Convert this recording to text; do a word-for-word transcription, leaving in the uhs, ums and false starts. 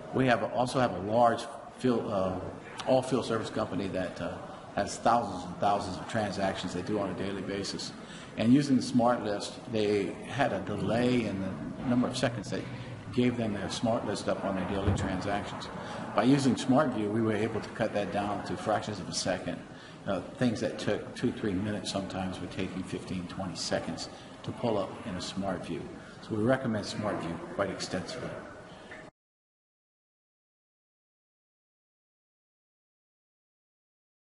We have a, also have a large field, uh, all field service company that uh, has thousands and thousands of transactions they do on a daily basis. And using the smart list, they had a delay in the number of seconds that gave them their smart list up on their daily transactions. By using SmartView, we were able to cut that down to fractions of a second. Uh, things that took two, three minutes sometimes were taking fifteen, twenty seconds to pull up in a SmartView. So we recommend SmartView quite extensively.